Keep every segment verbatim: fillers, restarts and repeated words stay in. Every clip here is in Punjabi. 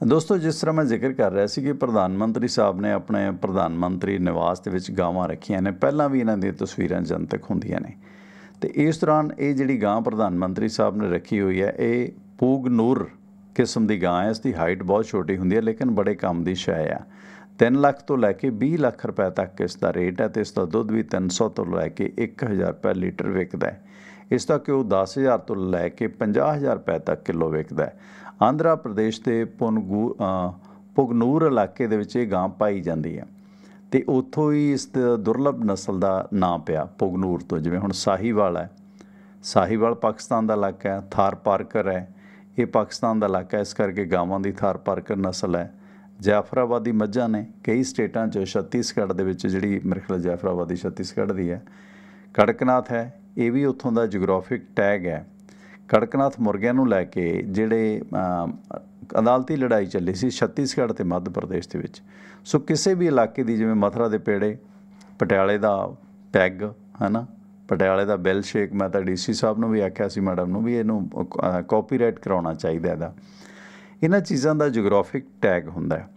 ਦੋਸਤੋ, ਜਿਸ ਤਰ੍ਹਾਂ ਮੈਂ ਜ਼ਿਕਰ ਕਰ ਰਿਹਾ ਸੀ ਕਿ ਪ੍ਰਧਾਨ ਮੰਤਰੀ ਸਾਹਿਬ ਨੇ ਆਪਣੇ ਪ੍ਰਧਾਨ ਮੰਤਰੀ ਨਿਵਾਸ ਦੇ ਵਿੱਚ ਗਾਵਾਂ ਰੱਖੀਆਂ ਨੇ। ਪਹਿਲਾਂ ਵੀ ਇਹਨਾਂ ਦੀਆਂ ਤਸਵੀਰਾਂ ਜਨਤਕ ਹੁੰਦੀਆਂ ਨੇ ਤੇ ਇਸ ਦੌਰਾਨ ਇਹ ਜਿਹੜੀ ਗਾਂ ਪ੍ਰਧਾਨ ਮੰਤਰੀ ਸਾਹਿਬ ਨੇ ਰੱਖੀ ਹੋਈ ਹੈ, ਇਹ ਪੂਗ ਨੂਰ ਕਿਸਮ ਦੀ ਗਾਂ ਹੈ। ਇਸ ਦੀ ਹਾਈਟ ਬਹੁਤ ਛੋਟੀ ਹੁੰਦੀ ਹੈ, ਲੇਕਿਨ ਬੜੇ ਕੰਮ ਦੀ ਸ਼ੈ ਆ। ਤਿੰਨ ਲੱਖ ਤੋਂ ਲੈ ਕੇ ਵੀਹ ਲੱਖ ਰੁਪਏ ਤੱਕ ਇਸ ਦਾ ਰੇਟ ਹੈ ਤੇ ਇਸ ਦਾ ਦੁੱਧ ਵੀ ਤਿੰਨ ਸੌ ਤੋਂ ਲੈ ਕੇ ਇੱਕ ਹਜ਼ਾਰ ਰੁਪਏ ਲੀਟਰ ਵਿਕਦਾ ਹੈ। ਇਸ ਦਾ ਘਿਓ ਦਸ ਹਜ਼ਾਰ ਤੋਂ ਲੈ ਕੇ ਪੰਜਾਹ ਹਜ਼ਾਰ ਰੁਪਏ ਤੱਕ ਕਿਲੋ ਵਿਕਦਾ ਹੈ। ਆਂਧਰਾ ਪ੍ਰਦੇਸ਼ ਦੇ ਪੁਨਗੂ ਪੁਗਨੂਰ ਇਲਾਕੇ ਦੇ ਵਿੱਚ ਇਹ ਗਾਂ ਪਾਈ ਜਾਂਦੀ ਹੈ ਅਤੇ ਉੱਥੋਂ ਹੀ ਇਸ ਦੁਰਲਭ ਨਸਲ ਦਾ ਨਾਂ ਪਿਆ ਪੁਗਨੂਰ ਤੋਂ। ਜਿਵੇਂ ਹੁਣ ਸਾਹੀਵਾਲ ਹੈ, ਸਾਹੀਵਾਲ ਪਾਕਿਸਤਾਨ ਦਾ ਇਲਾਕਾ ਹੈ। ਥਾਰ ਪਾਰਕਰ ਹੈ, ਇਹ ਪਾਕਿਸਤਾਨ ਦਾ ਇਲਾਕਾ, ਇਸ ਕਰਕੇ ਗਾਵਾਂ ਦੀ ਥਾਰ ਪਾਰਕਰ ਨਸਲ ਹੈ। ਜਾਫਰਾਬਾਦੀ ਮੱਝਾਂ ਨੇ ਕਈ ਸਟੇਟਾਂ 'ਚ, ਛੱਤੀਸਗੜ੍ਹ ਦੇ ਵਿੱਚ ਜਿਹੜੀ ਮੇਰੇ ਖਿਆਲ ਜਾਫਰਾਬਾਦੀ ਛੱਤੀਸਗੜ੍ਹ ਦੀ ਹੈ। ਕੜਕਨਾਥ ਹੈ, ਇਹ ਵੀ ਉੱਥੋਂ ਦਾ ਜਿਓਗ੍ਰਾਫਿਕ ਟੈਗ ਹੈ। ਕੜਕਨਾਥ ਮੁਰਗਿਆਂ ਨੂੰ ਲੈ ਕੇ ਜਿਹੜੇ ਅਦਾਲਤੀ ਲੜਾਈ ਚੱਲੀ ਸੀ ਛੱਤੀਸਗੜ੍ਹ ਅਤੇ ਮੱਧ ਪ੍ਰਦੇਸ਼ ਦੇ ਵਿੱਚ। ਸੋ ਕਿਸੇ ਵੀ ਇਲਾਕੇ ਦੀ, ਜਿਵੇਂ ਮਥੁਰਾ ਦੇ ਪੇੜੇ, ਪਟਿਆਲੇ ਦਾ ਪੈਗ ਹੈ ਨਾ, ਪਟਿਆਲੇ ਦਾ ਬੈਲ ਸ਼ੇਕ, ਮੈਂ ਤਾਂ ਡੀ ਸੀ ਸਾਹਿਬ ਨੂੰ ਵੀ ਆਖਿਆ ਸੀ, ਮੈਡਮ ਨੂੰ ਵੀ, ਇਹਨੂੰ ਕਾਪੀਰਾਈਟ ਕਰਾਉਣਾ ਚਾਹੀਦਾ ਇਹਦਾ। ਇਹਨਾਂ ਚੀਜ਼ਾਂ ਦਾ ਜਿਓਗ੍ਰਾਫਿਕ ਟੈਗ ਹੁੰਦਾ ਹੈ।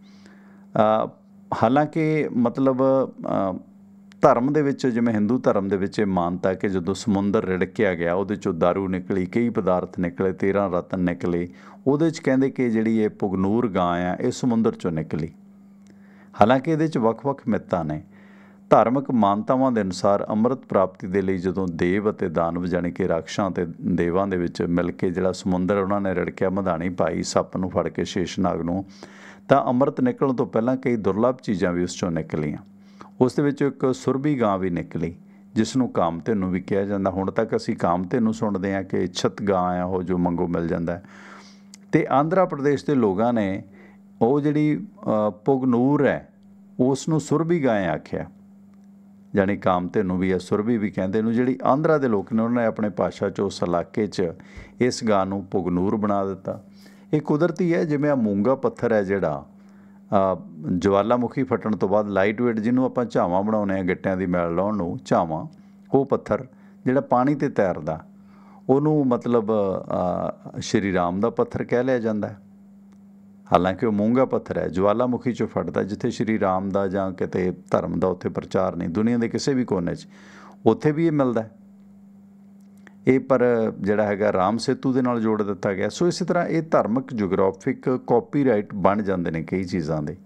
ਹਾਲਾਂਕਿ ਮਤਲਬ ਧਰਮ ਦੇ ਵਿੱਚ, ਜਿਵੇਂ ਹਿੰਦੂ ਧਰਮ ਦੇ ਵਿੱਚ ਇਹ ਮਾਨਤਾ ਕਿ ਜਦੋਂ ਸਮੁੰਦਰ ਰਿੜਕਿਆ ਗਿਆ, ਉਹਦੇ 'ਚੋਂ ਦਾਰੂ ਨਿਕਲੀ, ਕਈ ਪਦਾਰਥ ਨਿਕਲੇ, ਤੇਰ੍ਹਾਂ ਰਤਨ ਨਿਕਲੇ। ਉਹਦੇ 'ਚ ਕਹਿੰਦੇ ਕਿ ਜਿਹੜੀ ਇਹ ਪੁਗਨੂਰ ਗਾਂ ਆ, ਇਹ ਸਮੁੰਦਰ 'ਚੋਂ ਨਿਕਲੀ। ਹਾਲਾਂਕਿ ਇਹਦੇ 'ਚ ਵੱਖ-ਵੱਖ ਮਿੱਥਾਂ ਨੇ। ਧਾਰਮਿਕ ਮਾਨਤਾਵਾਂ ਦੇ ਅਨੁਸਾਰ ਅੰਮ੍ਰਿਤ ਪ੍ਰਾਪਤੀ ਦੇ ਲਈ ਜਦੋਂ ਦੇਵ ਅਤੇ ਦਾਨਵ, ਜਾਣੀ ਕਿ ਰਾਖਸ਼ਾਂ ਅਤੇ ਦੇਵਾਂ ਦੇ ਵਿੱਚ ਮਿਲ ਕੇ ਜਿਹੜਾ ਸਮੁੰਦਰ ਉਹਨਾਂ ਨੇ ਰਿੜਕਿਆ, ਮਧਾਣੀ ਪਾਈ ਸੱਪ ਨੂੰ ਫੜ ਕੇ, ਸ਼ੇਸ਼ਨਾਗ ਨੂੰ, ਤਾਂ ਅੰਮ੍ਰਿਤ ਨਿਕਲਣ ਤੋਂ ਪਹਿਲਾਂ ਕਈ ਦੁਰਲੱਭ ਚੀਜ਼ਾਂ ਵੀ ਉਸ 'ਚੋਂ ਨਿਕਲੀਆਂ। ਉਸ ਦੇ ਵਿੱਚ ਇੱਕ ਸੁਰਭੀ ਗਾਂ ਵੀ ਨਿਕਲੀ, ਜਿਸ ਨੂੰ ਕਾਮਧੇਨੂ ਵੀ ਕਿਹਾ ਜਾਂਦਾ। ਹੁਣ ਤੱਕ ਅਸੀਂ ਕਾਮਧੇਨੂ ਸੁਣਦੇ ਹਾਂ ਕਿ ਇੱਛਤ ਗਾਂ ਆ ਉਹ, ਜੋ ਮੰਗੋ ਮਿਲ ਜਾਂਦਾ। ਅਤੇ ਆਂਧਰਾ ਪ੍ਰਦੇਸ਼ ਦੇ ਲੋਕਾਂ ਨੇ ਉਹ ਜਿਹੜੀ ਪੁਗਨੂਰ ਹੈ ਉਸ ਨੂੰ ਸੁਰਭੀ ਗਾਂ ਆਖਿਆ, ਜਾਣੀ ਕਾਮਧੇਨੂ ਵੀ ਹੈ, ਸੁਰਭੀ ਵੀ ਕਹਿੰਦੇ ਨੂੰ। ਜਿਹੜੀ ਆਂਧਰਾ ਦੇ ਲੋਕ ਨੇ ਉਹਨਾਂ ਨੇ ਆਪਣੇ ਭਾਸ਼ਾ 'ਚ ਉਸ ਇਲਾਕੇ 'ਚ ਇਸ ਗਾਂ ਨੂੰ ਪੁਗਨੂਰ ਬਣਾ ਦਿੱਤਾ। ਇਹ ਕੁਦਰਤੀ ਹੈ, ਜਿਵੇਂ ਆ ਮੂੰਗਾ ਪੱਥਰ ਹੈ ਜਿਹੜਾ ਜਵਾਲਾਮੁਖੀ ਫਟਣ ਤੋਂ ਬਾਅਦ ਲਾਈਟ ਵੇਟ, ਜਿਹਨੂੰ ਆਪਾਂ ਝਾਵਾਂ ਬਣਾਉਂਦੇ ਹਾਂ ਗਿੱਟਿਆਂ ਦੀ ਮੈਲ ਲਾਉਣ ਨੂੰ, ਝਾਵਾਂ, ਉਹ ਪੱਥਰ ਜਿਹੜਾ ਪਾਣੀ 'ਤੇ ਤੈਰਦਾ, ਉਹਨੂੰ ਮਤਲਬ ਸ਼੍ਰੀ ਰਾਮ ਦਾ ਪੱਥਰ ਕਹਿ ਲਿਆ ਜਾਂਦਾ। ਹਾਲਾਂਕਿ ਉਹ ਮੂੰਗਾ ਪੱਥਰ ਹੈ, ਜਵਾਲਾਮੁਖੀ 'ਚੋਂ ਫਟਦਾ। ਜਿੱਥੇ ਸ਼੍ਰੀ ਰਾਮ ਦਾ ਜਾਂ ਕਿਤੇ ਧਰਮ ਦਾ ਉੱਥੇ ਪ੍ਰਚਾਰ ਨਹੀਂ, ਦੁਨੀਆ ਦੇ ਕਿਸੇ ਵੀ ਕੋਨੇ 'ਚ, ਉੱਥੇ ਵੀ ਇਹ ਮਿਲਦਾ ਇਹ। ਪਰ ਜਿਹੜਾ ਹੈਗਾ ਰਾਮ ਸੇਤੂ ਦੇ ਨਾਲ ਜੋੜ ਦਿੱਤਾ ਗਿਆ। ਸੋ ਇਸੇ ਤਰ੍ਹਾਂ ਇਹ ਧਾਰਮਿਕ ਜਿਓਗ੍ਰਾਫਿਕ ਕਾਪੀਰਾਈਟ ਬਣ ਜਾਂਦੇ ਨੇ ਕਈ ਚੀਜ਼ਾਂ ਦੇ।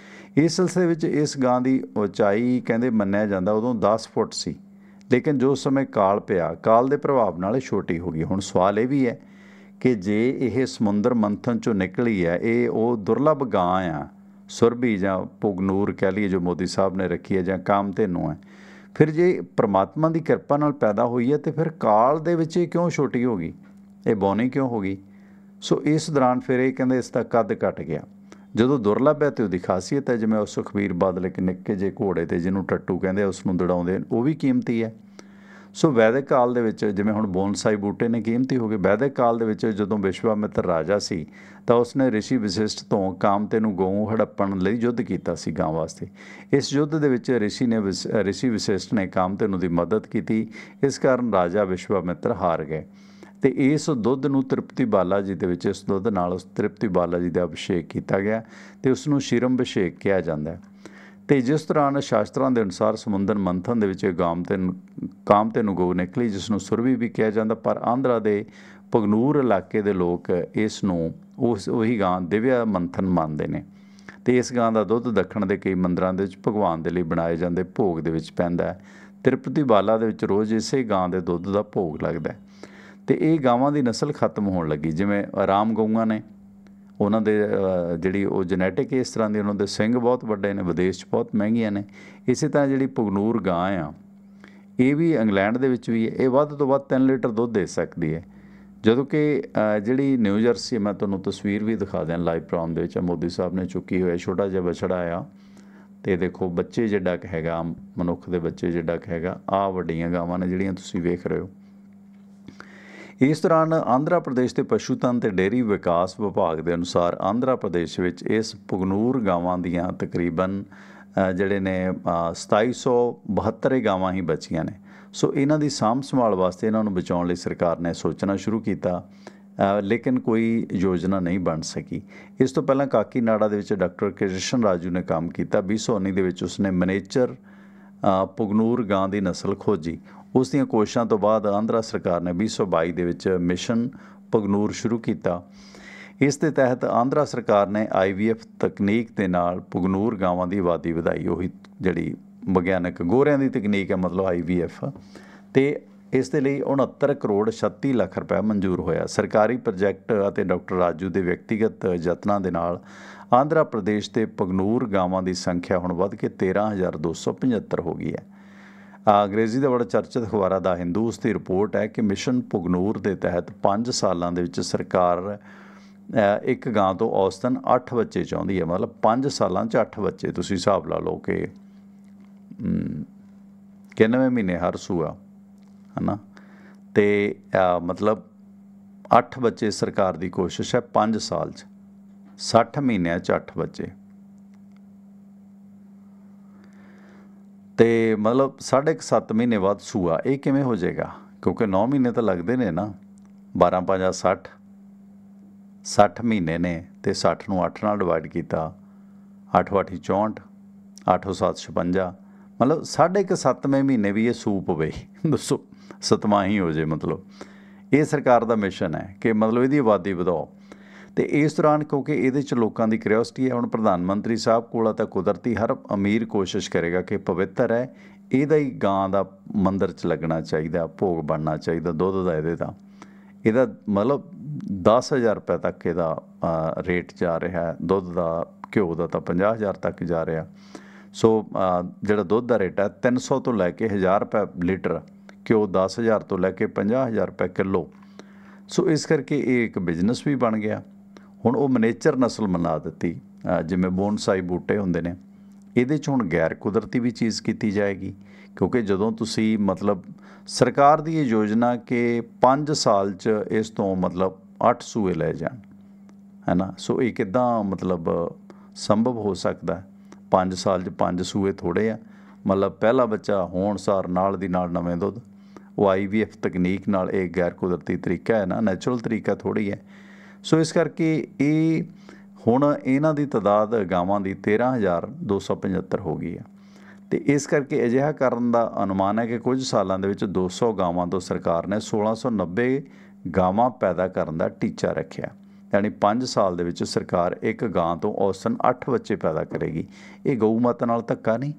ਇਸ ਸਿਲਸਿਲੇ ਵਿੱਚ ਇਸ ਗਾਂ ਦੀ ਉਚਾਈ ਕਹਿੰਦੇ ਮੰਨਿਆ ਜਾਂਦਾ ਉਦੋਂ ਦਸ ਫੁੱਟ ਸੀ, ਲੇਕਿਨ ਜੋ ਸਮੇਂ ਕਾਲ ਪਿਆ, ਕਾਲ ਦੇ ਪ੍ਰਭਾਵ ਨਾਲ ਇਹ ਛੋਟੀ ਹੋ ਗਈ। ਹੁਣ ਸਵਾਲ ਇਹ ਵੀ ਹੈ ਕਿ ਜੇ ਇਹ ਸਮੁੰਦਰ ਮੰਥਨ 'ਚੋਂ ਨਿਕਲੀ ਹੈ, ਇਹ ਉਹ ਦੁਰਲੱਭ ਗਾਂ ਆ, ਸੁਰਭੀ ਜਾਂ ਪੁਗਨੂਰ ਕਹਿ ਲਈਏ, ਜੋ ਮੋਦੀ ਸਾਹਿਬ ਨੇ ਰੱਖੀ ਹੈ, ਜਾਂ ਕਾਮਧੇਨੂ ਹੈ, ਫਿਰ ਜੇ ਪਰਮਾਤਮਾ ਦੀ ਕਿਰਪਾ ਨਾਲ ਪੈਦਾ ਹੋਈ ਹੈ ਤਾਂ ਫਿਰ ਕਾਲ ਦੇ ਵਿੱਚ ਇਹ ਕਿਉਂ ਛੋਟੀ ਹੋ ਗਈ, ਇਹ ਬੌਨੀ ਕਿਉਂ ਹੋ ਗਈ? ਸੋ ਇਸ ਦੌਰਾਨ ਫਿਰ ਇਹ ਕਹਿੰਦੇ ਇਸ ਦਾ ਕੱਦ ਘੱਟ ਗਿਆ। ਜਦੋਂ ਦੁਰਲੱਭ ਹੈ ਤਾਂ ਉਹਦੀ ਖਾਸੀਅਤ ਹੈ। ਜਿਵੇਂ ਉਹ ਸੁਖਬੀਰ ਬਾਦਲ ਇੱਕ ਨਿੱਕੇ ਜਿਹੇ ਘੋੜੇ 'ਤੇ, ਜਿਹਨੂੰ ਟੱਟੂ ਕਹਿੰਦੇ, ਉਸ ਨੂੰ ਦੌੜਾਉਂਦੇ, ਉਹ ਵੀ ਕੀਮਤੀ ਹੈ। ਸੋ ਵੈਦਿਕ ਕਾਲ ਦੇ ਵਿੱਚ, ਜਿਵੇਂ ਹੁਣ ਬੋਨਸਾਈ ਬੂਟੇ ਨੇ ਕੀਮਤੀ ਹੋ ਗਏ। ਵੈਦਿਕ ਕਾਲ ਦੇ ਵਿੱਚ ਜਦੋਂ ਵਿਸ਼ਵਾਮਿੱਤਰ ਰਾਜਾ ਸੀ ਤਾਂ ਉਸਨੇ ਰਿਸ਼ੀ ਵਸ਼ਿਸ਼ਟ ਤੋਂ ਕਾਮਧੇਨੂ ਗਊ ਹੜੱਪਣ ਲਈ ਯੁੱਧ ਕੀਤਾ ਸੀ ਗਾਂ ਵਾਸਤੇ। ਇਸ ਯੁੱਧ ਦੇ ਵਿੱਚ ਰਿਸ਼ੀ ਨੇ ਰਿਸ਼ੀ ਵਸ਼ਿਸ਼ਟ ਨੇ ਕਾਮਧੇਨੂ ਦੀ ਮਦਦ ਕੀਤੀ। ਇਸ ਕਾਰਨ ਰਾਜਾ ਵਿਸ਼ਵਾਮਿੱਤਰ ਹਾਰ ਗਏ ਅਤੇ ਇਸ ਦੁੱਧ ਨੂੰ ਤ੍ਰਿਪਤੀ ਬਾਲਾ ਜੀ ਦੇ ਵਿੱਚ, ਇਸ ਦੁੱਧ ਨਾਲ ਉਸ ਤ੍ਰਿਪਤੀ ਬਾਲਾ ਜੀ ਦਾ ਅਭਿਸ਼ੇਕ ਕੀਤਾ ਗਿਆ ਅਤੇ ਉਸ ਨੂੰ ਸ਼ਿਰਮ ਅਭਿਸ਼ੇਕ ਕਿਹਾ ਜਾਂਦਾ। ਅਤੇ ਜਿਸ ਦੌਰਾਨ ਸ਼ਾਸਤਰਾਂ ਦੇ ਅਨੁਸਾਰ ਸਮੁੰਦਰ ਮੰਥਨ ਦੇ ਵਿੱਚ ਕਾਮਧੇਨੂ ਕਾਮਧੇਨੂ ਗਊ ਨਿਕਲੀ, ਜਿਸ ਨੂੰ ਸੁਰਭੀ ਵੀ ਕਿਹਾ ਜਾਂਦਾ। ਪਰ ਆਂਧਰਾ ਦੇ ਪੁਗਨੂਰ ਇਲਾਕੇ ਦੇ ਲੋਕ ਇਸ ਨੂੰ ਉਸ ਉਹੀ ਗਾਂ ਦਿਵਿਆ ਮੰਥਨ ਮੰਨਦੇ ਨੇ ਅਤੇ ਇਸ ਗਾਂ ਦਾ ਦੁੱਧ ਦੱਖਣ ਦੇ ਕਈ ਮੰਦਰਾਂ ਦੇ ਵਿੱਚ ਭਗਵਾਨ ਦੇ ਲਈ ਬਣਾਏ ਜਾਂਦੇ ਭੋਗ ਦੇ ਵਿੱਚ ਪੈਂਦਾ। ਤ੍ਰਿਪਤੀ ਬਾਲਾ ਦੇ ਵਿੱਚ ਰੋਜ਼ ਇਸੇ ਗਾਂ ਦੇ ਦੁੱਧ ਦਾ ਭੋਗ ਲੱਗਦਾ ਅਤੇ ਇਹ ਗਾਵਾਂ ਦੀ ਨਸਲ ਖਤਮ ਹੋਣ ਲੱਗੀ। ਜਿਵੇਂ ਆਰਾਮ ਗਊਆਂ ਨੇ, ਉਹਨਾਂ ਦੇ ਜਿਹੜੀ ਉਹ ਜੈਨੇਟਿਕ ਇਸ ਤਰ੍ਹਾਂ ਦੀ, ਉਹਨਾਂ ਦੇ ਸਿੰਗ ਬਹੁਤ ਵੱਡੇ ਨੇ, ਵਿਦੇਸ਼ 'ਚ ਬਹੁਤ ਮਹਿੰਗੀਆਂ ਨੇ। ਇਸੇ ਤਰ੍ਹਾਂ ਜਿਹੜੀ ਪੁਗਨੂਰ ਗਾਂ ਆ, ਇਹ ਵੀ ਇੰਗਲੈਂਡ ਦੇ ਵਿੱਚ ਵੀ ਇਹ ਵੱਧ ਤੋਂ ਵੱਧ ਤਿੰਨ ਲੀਟਰ ਦੁੱਧ ਦੇ ਸਕਦੀ ਹੈ। ਜਦੋਂ ਕਿ ਜਿਹੜੀ ਨਿਊ ਜਰਸੀ, ਮੈਂ ਤੁਹਾਨੂੰ ਤਸਵੀਰ ਵੀ ਦਿਖਾ ਦਿਆਂ ਲਾਈਵ ਪ੍ਰੋਗਰਾਮ ਦੇ ਵਿੱਚ, ਮੋਦੀ ਸਾਹਿਬ ਨੇ ਚੁੱਕੀ ਹੋਇਆ ਛੋਟਾ ਜਿਹਾ ਬਛੜਾ ਆ, ਅਤੇ ਦੇਖੋ ਬੱਚੇ ਜਿੱਡਾ ਕੁ ਹੈਗਾ, ਮਨੁੱਖ ਦੇ ਬੱਚੇ ਜਿੱਡਾ ਕੁ ਹੈਗਾ। ਆਹ ਵੱਡੀਆਂ ਗਾਵਾਂ ਨੇ ਜਿਹੜੀਆਂ ਤੁਸੀਂ ਵੇਖ ਰਹੇ ਹੋ। ਇਸ ਦੌਰਾਨ ਆਂਧਰਾ ਪ੍ਰਦੇਸ਼ ਦੇ ਪਸ਼ੂਧਨ ਅਤੇ ਡੇਅਰੀ ਵਿਕਾਸ ਵਿਭਾਗ ਦੇ ਅਨੁਸਾਰ ਆਂਧਰਾ ਪ੍ਰਦੇਸ਼ ਵਿੱਚ ਇਸ ਪੁਗਨੂਰ ਗਾਵਾਂ ਦੀਆਂ ਤਕਰੀਬਨ ਜਿਹੜੇ ਨੇ ਸਤਾਈ ਸੌ ਬਹੱਤਰ ਗਾਵਾਂ ਹੀ ਬਚੀਆਂ ਨੇ। ਸੋ ਇਹਨਾਂ ਦੀ ਸਾਂਭ ਸੰਭਾਲ ਵਾਸਤੇ, ਇਹਨਾਂ ਨੂੰ ਬਚਾਉਣ ਲਈ ਸਰਕਾਰ ਨੇ ਸੋਚਣਾ ਸ਼ੁਰੂ ਕੀਤਾ। ਅ, ਲੇਕਿਨ ਕੋਈ ਯੋਜਨਾ ਨਹੀਂ ਬਣ ਸਕੀ। ਇਸ ਤੋਂ ਪਹਿਲਾਂ ਕਾਕੀਨਾਡਾ ਦੇ ਵਿੱਚ ਡਾਕਟਰ ਕ੍ਰਿਸ਼ਨ ਰਾਜੂ ਨੇ ਕੰਮ ਕੀਤਾ। ਵੀਹ ਸੌ ਉੱਨੀ ਦੇ ਵਿੱਚ ਉਸਨੇ ਮਨੇਚਰ ਅ, ਪੁਗਨੂਰ ਗਾਂ ਦੀ ਨਸਲ ਖੋਜੀ। ਉਸ ਦੀਆਂ ਕੋਸ਼ਿਸ਼ਾਂ ਤੋਂ ਬਾਅਦ ਆਂਧਰਾ ਸਰਕਾਰ ਨੇ ਵੀਹ ਸੌ ਬਾਈ ਦੇ ਵਿੱਚ ਮਿਸ਼ਨ ਪੁਗਨੂਰ ਸ਼ੁਰੂ ਕੀਤਾ। ਇਸ ਦੇ ਤਹਿਤ ਆਂਧਰਾ ਸਰਕਾਰ ਨੇ ਆਈ ਵੀ ਐਫ ਤਕਨੀਕ ਦੇ ਨਾਲ ਪੁਗਨੂਰ ਗਾਵਾਂ ਦੀ ਆਬਾਦੀ ਵਧਾਈ। ਉਹੀ ਜਿਹੜੀ ਵਿਗਿਆਨਕ ਗੋਰਿਆਂ ਦੀ ਤਕਨੀਕ ਹੈ, ਮਤਲਬ ਆਈ ਵੀ ਐਫ। ਅਤੇ ਇਸ ਦੇ ਲਈ ਉਣਹੱਤਰ ਕਰੋੜ ਛੱਤੀ ਲੱਖ ਰੁਪਏ ਮਨਜ਼ੂਰ ਹੋਇਆ। ਸਰਕਾਰੀ ਪ੍ਰੋਜੈਕਟ ਅਤੇ ਡਾਕਟਰ ਰਾਜੂ ਦੇ ਵਿਅਕਤੀਗਤ ਯਤਨਾਂ ਦੇ ਨਾਲ ਆਂਧਰਾ ਪ੍ਰਦੇਸ਼ ਦੇ ਪੁਗਨੂਰ ਗਾਵਾਂ ਦੀ ਸੰਖਿਆ ਹੁਣ ਵੱਧ ਕੇ ਤੇਰ੍ਹਾਂ ਹਜ਼ਾਰ ਦੋ ਸੌ ਪਝੱਤਰ ਹੋ ਗਈ ਹੈ। ਅੰਗਰੇਜ਼ੀ ਦਾ ਬੜਾ ਚਰਚਿਤ ਅਖਬਾਰ ਦਾ ਹਿੰਦੂ ਉਸ ਦੀ ਰਿਪੋਰਟ ਹੈ ਕਿ ਮਿਸ਼ਨ ਪੁਗਨੂਰ ਦੇ ਤਹਿਤ ਪੰਜ ਸਾਲਾਂ ਦੇ ਵਿੱਚ ਸਰਕਾਰ ਇੱਕ ਗਾਂ ਤੋਂ ਔਸਤਨ ਅੱਠ ਬੱਚੇ ਚਾਹੁੰਦੀ ਹੈ। ਮਤਲਬ ਪੰਜ ਸਾਲਾਂ 'ਚ ਅੱਠ ਬੱਚੇ, ਤੁਸੀਂ ਹਿਸਾਬ ਲਾ ਲਓ ਕਿ ਇਕਾਨਵੇਂ ਮਹੀਨੇ ਹਰ ਸੂਆ ਹੈ ਨਾ, ਅਤੇ ਮਤਲਬ ਅੱਠ ਬੱਚੇ ਸਰਕਾਰ ਦੀ ਕੋਸ਼ਿਸ਼ ਹੈ ਪੰਜ ਸਾਲ 'ਚ, ਸੱਠ ਮਹੀਨਿਆਂ 'ਚ ਅੱਠ ਬੱਚੇ, ਅਤੇ ਮਤਲਬ ਸਾਢੇ ਕੁ ਸੱਤ ਮਹੀਨੇ ਬਾਅਦ ਸੂਆ। ਇਹ ਕਿਵੇਂ ਹੋ ਜਾਏਗਾ? ਕਿਉਂਕਿ ਨੌ ਮਹੀਨੇ ਤਾਂ ਲੱਗਦੇ ਨੇ ਨਾ, ਬਾਰਾਂ ਪੰਜਾਂ ਸੱਠ, ਸੱਠ ਮਹੀਨੇ ਨੇ, ਅਤੇ ਸੱਠ ਨੂੰ ਅੱਠ ਨਾਲ ਡਿਵਾਈਡ ਕੀਤਾ, ਅੱਠ ਅੱਠੀ ਚੌਂਹਠ, ਅੱਠ ਸੱਤ ਛਪੰਜਾ, ਮਤਲਬ ਸਾਢੇ ਕੁ ਸੱਤਵੇਂ ਮਹੀਨੇ ਵੀ ਇਹ ਸੂ ਪਵੇ। ਦੱਸੋ, ਸਤਵਾਂ ਹੀ ਹੋ ਜੇ। ਮਤਲਬ ਇਹ ਸਰਕਾਰ ਦਾ ਮਿਸ਼ਨ ਹੈ ਕਿ ਮਤਲਬ ਇਹਦੀ ਆਬਾਦੀ ਵਧਾਓ। ਅਤੇ ਇਸ ਦੌਰਾਨ ਕਿਉਂਕਿ ਇਹਦੇ 'ਚ ਲੋਕਾਂ ਦੀ ਕਿਉਰਿਓਸਿਟੀ ਹੈ, ਹੁਣ ਪ੍ਰਧਾਨ ਮੰਤਰੀ ਸਾਹਿਬ ਕੋਲ ਤਾਂ ਕੁਦਰਤੀ ਹਰ ਅਮੀਰ ਕੋਸ਼ਿਸ਼ ਕਰੇਗਾ ਕਿ ਪਵਿੱਤਰ ਹੈ, ਇਹਦਾ ਹੀ ਗਾਂ ਦਾ ਮੰਦਰ 'ਚ ਲੱਗਣਾ ਚਾਹੀਦਾ, ਭੋਗ ਬਣਨਾ ਚਾਹੀਦਾ ਦੁੱਧ ਦਾ। ਇਹਦੇ ਦਾ ਇਹਦਾ ਮਤਲਬ ਦਸ ਹਜ਼ਾਰ ਰੁਪਏ ਤੱਕ ਇਹਦਾ ਰੇਟ ਜਾ ਰਿਹਾ, ਦੁੱਧ ਦਾ। ਘਿਓ ਦਾ ਤਾਂ ਪੰਜਾਹ ਹਜ਼ਾਰ ਤੱਕ ਜਾ ਰਿਹਾ। ਸੋ ਜਿਹੜਾ ਦੁੱਧ ਦਾ ਰੇਟ ਹੈ ਤਿੰਨ ਸੌ ਤੋਂ ਲੈ ਕੇ ਹਜ਼ਾਰ ਰੁਪਏ ਲੀਟਰ, ਘਿਓ ਦਸ ਹਜ਼ਾਰ ਤੋਂ ਲੈ ਕੇ ਪੰਜਾਹ ਹਜ਼ਾਰ ਰੁਪਏ ਕਿਲੋ। ਸੋ ਇਸ ਕਰਕੇ ਇਹ ਇੱਕ ਬਿਜ਼ਨਸ ਵੀ ਬਣ ਗਿਆ। ਹੁਣ ਉਹ ਮਨੇਚਰ ਨਸਲ ਬਣਾ ਦਿੱਤੀ, ਜਿਵੇਂ ਬੋਨਸਾਈ ਬੂਟੇ ਹੁੰਦੇ ਨੇ, ਇਹਦੇ 'ਚ ਹੁਣ ਗੈਰ ਕੁਦਰਤੀ ਵੀ ਚੀਜ਼ ਕੀਤੀ ਜਾਏਗੀ। ਕਿਉਂਕਿ ਜਦੋਂ ਤੁਸੀਂ ਮਤਲਬ ਸਰਕਾਰ ਦੀ ਇਹ ਯੋਜਨਾ ਕਿ ਪੰਜ ਸਾਲ 'ਚ ਇਸ ਤੋਂ ਮਤਲਬ ਅੱਠ ਸੂਏ ਲੈ ਜਾਣ, ਹੈ ਨਾ। ਸੋ ਇਹ ਕਿੱਦਾਂ ਮਤਲਬ ਸੰਭਵ ਹੋ ਸਕਦਾ? ਪੰਜ ਸਾਲ 'ਚ ਪੰਜ ਸੂਏ ਥੋੜ੍ਹੇ ਆ। ਮਤਲਬ ਪਹਿਲਾ ਬੱਚਾ ਹੋਣ ਸਾਰ ਨਾਲ ਦੀ ਨਾਲ ਨਵੇਂ ਦੁੱਧ। ਉਹ ਆਈ ਵੀ ਐਫ ਤਕਨੀਕ ਨਾਲ, ਇਹ ਗੈਰ ਕੁਦਰਤੀ ਤਰੀਕਾ ਹੈ ਨਾ, ਨੈਚੁਰਲ ਤਰੀਕਾ ਥੋੜ੍ਹੀ ਹੈ। ਸੋ ਇਸ ਕਰਕੇ ਇਹ ਹੁਣ ਇਹਨਾਂ ਦੀ ਤਾਦਾਦ ਗਾਵਾਂ ਦੀ ਤੇਰ੍ਹਾਂ ਹਜ਼ਾਰ ਦੋ ਸੌ ਪਝੱਤਰ ਹੋ ਗਈ ਹੈ। ਅਤੇ ਇਸ ਕਰਕੇ ਅਜਿਹਾ ਕਰਨ ਦਾ ਅਨੁਮਾਨ ਹੈ ਕਿ ਕੁਝ ਸਾਲਾਂ ਦੇ ਵਿੱਚ ਦੋ ਸੌ ਗਾਵਾਂ ਤੋਂ ਸਰਕਾਰ ਨੇ ਸੋਲਾਂ ਸੌ ਨੱਬੇ ਗਾਵਾਂ ਪੈਦਾ ਕਰਨ ਦਾ ਟੀਚਾ ਰੱਖਿਆ। ਯਾਨੀ ਪੰਜ ਸਾਲ ਦੇ ਵਿੱਚ ਸਰਕਾਰ ਇੱਕ ਗਾਂ ਤੋਂ ਔਸਤਨ ਅੱਠ ਬੱਚੇ ਪੈਦਾ ਕਰੇਗੀ। ਇਹ ਗਊ ਮਾਤਾ ਨਾਲ ਧੱਕਾ ਨਹੀਂ?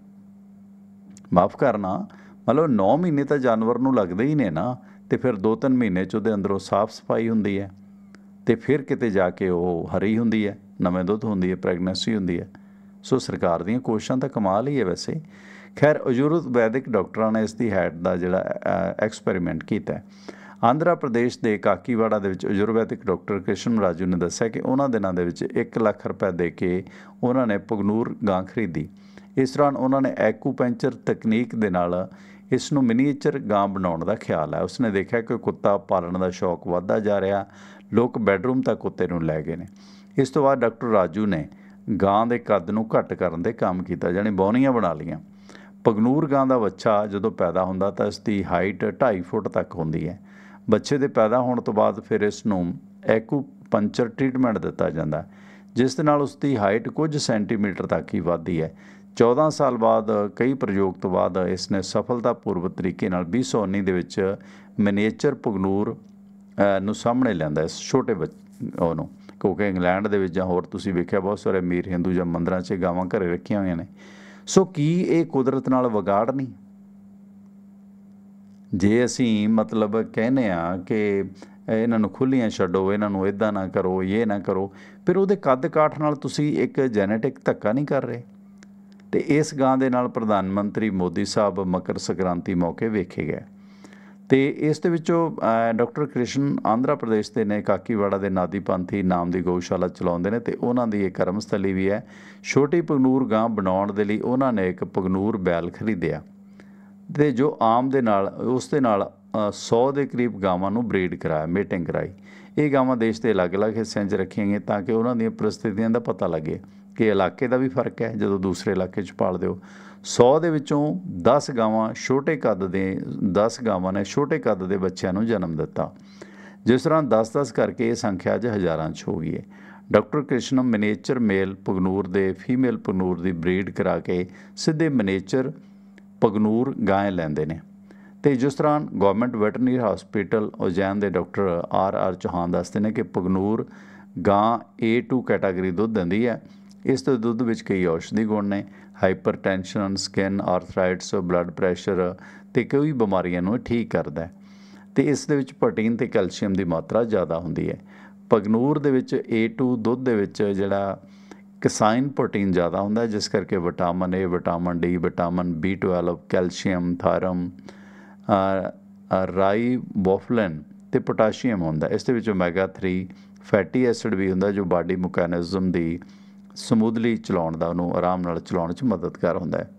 ਮਾਫ਼ ਕਰਨਾ, ਮਤਲਬ ਨੌ ਮਹੀਨੇ ਤਾਂ ਜਾਨਵਰ ਨੂੰ ਲੱਗਦੇ ਹੀ ਨੇ ਨਾ, ਅਤੇ ਫਿਰ ਦੋ ਤਿੰਨ ਮਹੀਨੇ 'ਚ ਉਹਦੇ ਅੰਦਰੋਂ ਸਾਫ਼ ਸਫਾਈ ਹੁੰਦੀ ਹੈ, ਅਤੇ ਫਿਰ ਕਿਤੇ ਜਾ ਕੇ ਉਹ ਹਰੀ ਹੁੰਦੀ ਹੈ, ਨਵੇਂ ਦੁੱਧ ਹੁੰਦੀ ਹੈ, ਪ੍ਰੈਗਨੈਂਸੀ ਹੁੰਦੀ ਹੈ। ਸੋ ਸਰਕਾਰ ਦੀਆਂ ਕੋਸ਼ਿਸ਼ਾਂ ਤਾਂ ਕਮਾਲ ਹੀ ਹੈ ਵੈਸੇ। ਖੈਰ, ਆਯੁਰਵੈਦਿਕ ਡਾਕਟਰਾਂ ਨੇ ਇਸ ਦੀ ਹੈਡ ਦਾ ਜਿਹੜਾ ਐਕਸਪੈਰੀਮੈਂਟ ਕੀਤਾ। ਆਂਧਰਾ ਪ੍ਰਦੇਸ਼ ਦੇ ਕਾਕੀਵਾੜਾ ਦੇ ਵਿੱਚ ਆਯੁਰਵੈਦਿਕ ਡਾਕਟਰ ਕ੍ਰਿਸ਼ਨ ਰਾਜੂ ਨੇ ਦੱਸਿਆ ਕਿ ਉਹਨਾਂ ਦਿਨਾਂ ਦੇ ਵਿੱਚ ਇੱਕ ਲੱਖ ਰੁਪਏ ਦੇ ਕੇ ਉਹਨਾਂ ਨੇ ਪੁਗਨੂਰ ਗਾਂ ਖਰੀਦੀ। ਇਸ ਦੌਰਾਨ ਉਹਨਾਂ ਨੇ ਐਕੂਪੰਕਚਰ ਤਕਨੀਕ ਦੇ ਨਾਲ ਇਸ ਨੂੰ ਮਿਨੀਏਚਰ ਗਾਂ ਬਣਾਉਣ ਦਾ ਖਿਆਲ ਹੈ। ਉਸਨੇ ਦੇਖਿਆ ਕਿ ਕੁੱਤਾ ਪਾਲਣ ਦਾ ਸ਼ੌਕ ਵੱਧਦਾ ਜਾ ਰਿਹਾ, ਲੋਕ ਬੈਡਰੂਮ ਤੱਕ ਕੁੱਤੇ ਨੂੰ ਲੈ ਗਏ ਨੇ। ਇਸ ਤੋਂ ਬਾਅਦ ਡਾਕਟਰ ਰਾਜੂ ਨੇ ਗਾਂ ਦੇ ਕੱਦ ਨੂੰ ਘੱਟ ਕਰਨ ਦੇ ਕੰਮ ਕੀਤਾ, ਜਾਣੀ ਬੌਨੀਆਂ ਬਣਾ ਲਈਆਂ। ਪੁਗਨੂਰ ਗਾਂ ਦਾ ਬੱਚਾ ਜਦੋਂ ਪੈਦਾ ਹੁੰਦਾ ਤਾਂ ਇਸ ਦੀ ਹਾਈਟ ਢਾਈ ਫੁੱਟ ਤੱਕ ਹੁੰਦੀ ਹੈ। ਬੱਚੇ ਦੇ ਪੈਦਾ ਹੋਣ ਤੋਂ ਬਾਅਦ ਫਿਰ ਇਸ ਨੂੰ ਐਕੂਪੰਕਚਰ ਟ੍ਰੀਟਮੈਂਟ ਦਿੱਤਾ ਜਾਂਦਾ, ਜਿਸ ਦੇ ਨਾਲ ਉਸ ਦੀ ਹਾਈਟ ਕੁਝ ਸੈਂਟੀਮੀਟਰ ਤੱਕ ਹੀ ਵੱਧਦੀ ਹੈ। ਚੌਦਾਂ ਸਾਲ ਬਾਅਦ ਕਈ ਪ੍ਰਯੋਗ ਤੋਂ ਬਾਅਦ ਇਸ ਨੇ ਸਫਲਤਾਪੂਰਵਕ ਤਰੀਕੇ ਨਾਲ ਵੀਹ ਸੌ ਉੱਨੀ ਦੇ ਵਿੱਚ ਮਿਨੀਏਚਰ ਪੁਗਨੂਰ ਨੂੰ ਸਾਹਮਣੇ ਲਿਆਂਦਾ, ਇਸ ਛੋਟੇ ਬੱਚੇ ਉਹਨੂੰ। ਕਿਉਂਕਿ ਇੰਗਲੈਂਡ ਦੇ ਵਿੱਚ ਜਾਂ ਹੋਰ ਤੁਸੀਂ ਵੇਖਿਆ ਬਹੁਤ ਸਾਰੇ ਅਮੀਰ ਹਿੰਦੂ ਜਾਂ ਮੰਦਰਾਂ 'ਚ ਗਾਵਾਂ ਘਰੇ ਰੱਖੀਆਂ ਹੋਈਆਂ ਨੇ। ਸੋ ਕੀ ਇਹ ਕੁਦਰਤ ਨਾਲ ਵਿਗਾੜ ਨਹੀਂ? ਜੇ ਅਸੀਂ ਮਤਲਬ ਕਹਿੰਦੇ ਹਾਂ ਕਿ ਇਹਨਾਂ ਨੂੰ ਖੁੱਲ੍ਹੀਆਂ ਛੱਡੋ, ਇਹਨਾਂ ਨੂੰ ਇੱਦਾਂ ਨਾ ਕਰੋ, ਇਹ ਨਾ ਕਰੋ, ਫਿਰ ਉਹਦੇ ਕੱਦ ਕਾਠ ਨਾਲ ਤੁਸੀਂ ਇੱਕ ਜੈਨੇਟਿਕ ਧੱਕਾ ਨਹੀਂ ਕਰ ਰਹੇ। ਅਤੇ ਇਸ ਗਾਂ ਦੇ ਨਾਲ ਪ੍ਰਧਾਨ ਮੰਤਰੀ ਮੋਦੀ ਸਾਹਿਬ ਮਕਰ ਸੰਕ੍ਰਾਂਤੀ ਮੌਕੇ ਵੇਖੇ ਗਏ। ਅਤੇ ਇਸ ਦੇ ਵਿੱਚੋਂ ਡਾਕਟਰ ਕ੍ਰਿਸ਼ਨ ਆਂਧਰਾ ਪ੍ਰਦੇਸ਼ ਦੇ ਨੇ, ਕਾਕੀਵਾੜਾ ਦੇ ਨਾਦੀ ਪੰਥੀ ਨਾਮ ਦੀ ਗਊਸ਼ਾਲਾ ਚਲਾਉਂਦੇ ਨੇ, ਅਤੇ ਉਹਨਾਂ ਦੀ ਇਹ ਕਰਮਸਥਲੀ ਵੀ ਹੈ। ਛੋਟੀ ਪੁਗਨੂਰ ਗਾਂ ਬਣਾਉਣ ਦੇ ਲਈ ਉਹਨਾਂ ਨੇ ਇੱਕ ਪੁਗਨੂਰ ਬੈਲ ਖਰੀਦਿਆ, ਅਤੇ ਜੋ ਆਮ ਦੇ ਨਾਲ ਉਸ ਦੇ ਨਾਲ ਸੌ ਦੇ ਕਰੀਬ ਗਾਵਾਂ ਨੂੰ ਬਰੀਡ ਕਰਾਇਆ, ਮੇਟਿੰਗ ਕਰਾਈ। ਇਹ ਗਾਵਾਂ ਦੇਸ਼ ਦੇ ਅਲੱਗ-ਅਲੱਗ ਹਿੱਸਿਆਂ 'ਚ ਰੱਖੀਆਂ ਗਈਆਂ ਤਾਂ ਕਿ ਉਹਨਾਂ ਦੀਆਂ ਪਰਿਸਥਿਤੀਆਂ ਦਾ ਪਤਾ ਲੱਗੇ ਕਿ ਇਲਾਕੇ ਦਾ ਵੀ ਫਰਕ ਹੈ ਜਦੋਂ ਦੂਸਰੇ ਇਲਾਕੇ 'ਚ ਪਾਲਦੇ ਹੋ। ਸੌ ਦੇ ਵਿੱਚੋਂ ਦਸ ਗਾਵਾਂ ਛੋਟੇ ਕੱਦ ਦੇ ਦਸ ਗਾਵਾਂ ਨੇ ਛੋਟੇ ਕੱਦ ਦੇ ਬੱਚਿਆਂ ਨੂੰ ਜਨਮ ਦਿੱਤਾ। ਜਿਸ ਤਰ੍ਹਾਂ ਦਸ ਦਸ ਕਰਕੇ ਇਹ ਸੰਖਿਆ ਅੱਜ ਹਜ਼ਾਰਾਂ 'ਚ ਹੋ ਗਈ ਹੈ। ਡਾਕਟਰ ਕ੍ਰਿਸ਼ਨਮ ਮਿਨੀਏਚਰ ਮੇਲ ਪਗਨੂਰ ਦੇ ਫੀਮੇਲ ਪਗਨੂਰ ਦੀ ਬਰੀਡ ਕਰਾ ਕੇ ਸਿੱਧੇ ਮਿਨੀਏਚਰ ਪਗਨੂਰ ਗਾਂ ਲੈਂਦੇ ਨੇ। ਅਤੇ ਜਿਸ ਤਰ੍ਹਾਂ ਗੌਰਮੈਂਟ ਵੈਟਰਨਰੀ ਹਸਪੀਟਲ ਉਜੈਨ ਦੇ ਡਾਕਟਰ ਆਰ ਆਰ ਚੌਹਾਨ ਦੱਸਦੇ ਨੇ ਕਿ ਪਗਨੂਰ ਗਾਂ ਏ ਟੂ ਕੈਟਾਗਰੀ ਦੁੱਧ ਦਿੰਦੀ ਹੈ। ਇਸ ਦੇ ਦੁੱਧ ਵਿੱਚ ਕਈ ਔਸ਼ਧੀ ਗੁਣ ਨੇ, hypertension, skin arthritis, blood pressure ਅਤੇ ਕਈ ਬਿਮਾਰੀਆਂ ਨੂੰ ਠੀਕ ਕਰਦਾ ਹੈ। ਅਤੇ ਇਸ ਦੇ ਵਿੱਚ ਪ੍ਰੋਟੀਨ ਅਤੇ ਕੈਲਸ਼ੀਅਮ ਦੀ ਮਾਤਰਾ ਜ਼ਿਆਦਾ ਹੁੰਦੀ ਹੈ। ਪਗਨੂਰ ਦੇ ਵਿੱਚ ਏ ਟੂ ਦੁੱਧ ਦੇ ਵਿੱਚ ਜਿਹੜਾ ਕਸਾਈਨ ਪ੍ਰੋਟੀਨ ਜ਼ਿਆਦਾ ਹੁੰਦਾ, ਜਿਸ ਕਰਕੇ vitamin A, vitamin D, vitamin B twelve, calcium, thiamine, riboflavin ਅਤੇ ਪੋਟਾਸ਼ੀਅਮ ਹੁੰਦਾ। ਇਸ ਦੇ ਵਿੱਚ ਓਮੈਗਾ ਥ੍ਰੀ ਫੈਟੀ ਐਸਿਡ ਵੀ ਹੁੰਦਾ, ਜੋ ਬਾਡੀ ਮਕੈਨਿਜ਼ਮ ਦੀ ਸਮੂਦਲੀ ਚਲਾਉਣ ਦਾ, ਉਹਨੂੰ ਆਰਾਮ ਨਾਲ ਚਲਾਉਣ 'ਚ ਮਦਦਗਾਰ ਹੁੰਦਾ ਹੈ।